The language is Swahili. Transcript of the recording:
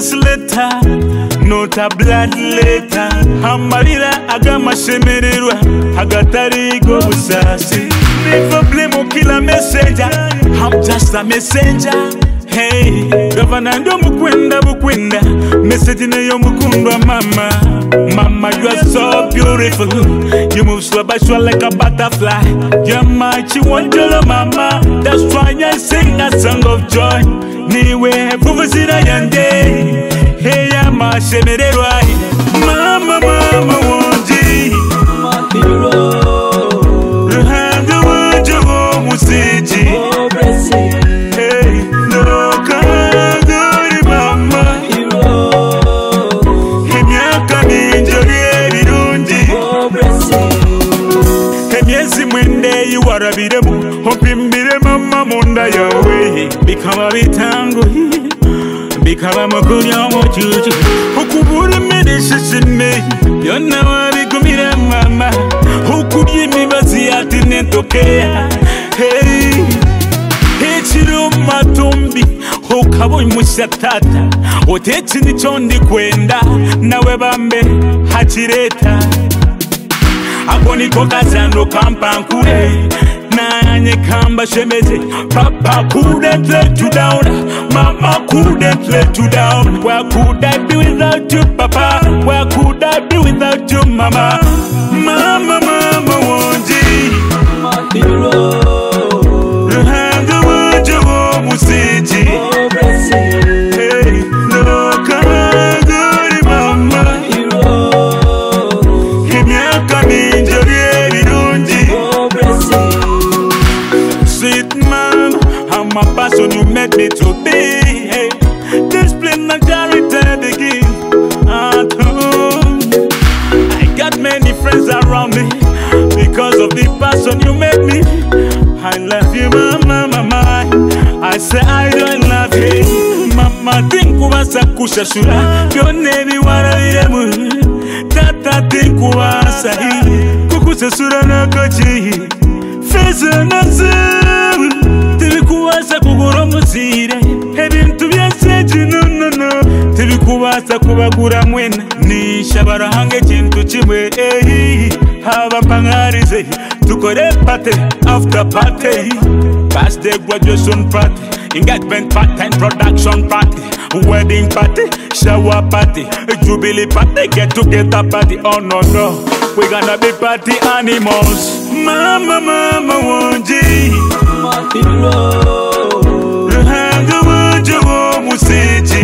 Jesus letter, not a blood letter. Amarira agama shemererwa, agatari go busasi. Never blame or kill a messenger, I'm just a messenger. Hey, Governor Mukwenda, message in your Mukunda mama. Mama, you are so beautiful. You move so bashful like a butterfly. You're my chihuahua mama. That's why I sing a song of joy. Niwe Buvasina Yande. Hey, I'm a shemererwa. Mama, mama, wonji. My hero. Ruhanga wajo musiji. Oh, blessing. You are a bidemu, hoping mama munda your way. Become a bitango, become a makuya mojuju. Who could put a medicine me? You're now a bigumira mama. Who could give me Baziatin Tokea? Hey, Hechiro Matumbi, who cabo musatata, or Techini Chondi Quenda, Nawebambe, Hachireta. Akoni koka zando kampankure Nanye kamba shemeze Papa couldn't let you down Mama couldn't let you down Where could I be without you, Papa? Where could I be without you, Mama? Mama, mama, wonji My hero Ruhanga wajo musiji Oh, blessing Hey, no kagari, Mama Sweet man, I'm a person you made me to be. Hey, display my character begin at home. I got many friends around me because of the person you made me. I love you, mama, mama. I say I don't love you, mama. Think ubasa kushashura, your name wara iremu. Tata think ubasa hi, kukusasura na kochi. Feza nazu, tebi kuwasa kugura muzire. Ebintu byanseje no. Tebi kuwasa kubagura mwena. Nishabara hange kintu kimwe. Haba mpangarize, tukore party after party. Birthday graduation party, engagement party, introduction party, wedding party, shower party, jubilee party, get together party. Oh no, we gonna be party animals. Mama, mama, wonji. My hero. Ruhanga wajo musiji.